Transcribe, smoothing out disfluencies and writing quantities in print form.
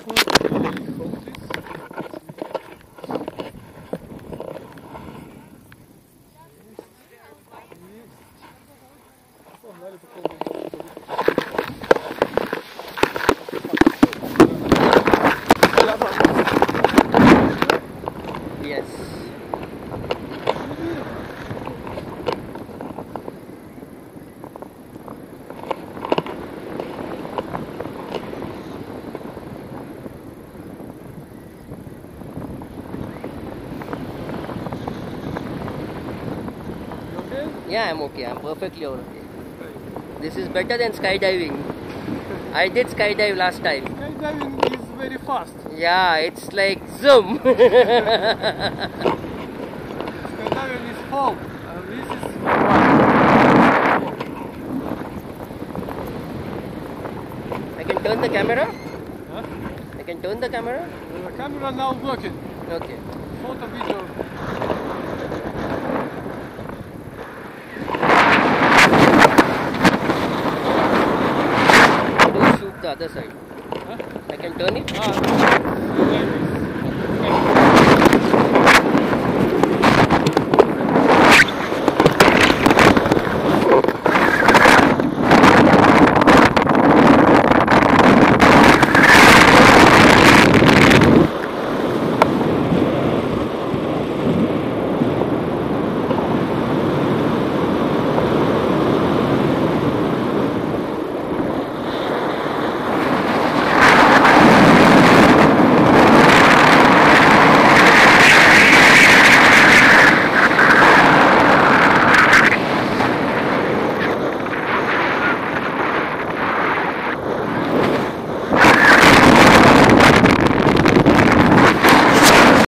Погнали по кругу. Yes. You okay? Yeah, I'm okay. I'm perfectly okay. This is better than skydiving. I did skydive last time. Skydiving is very fast. Yeah, it's like zoom. Skydiving is fall. This is I can turn the camera? Huh? I can turn the camera? The camera now working. Okay. Photo, video. Do shoot the other side. Huh? I can turn it? Skydiving.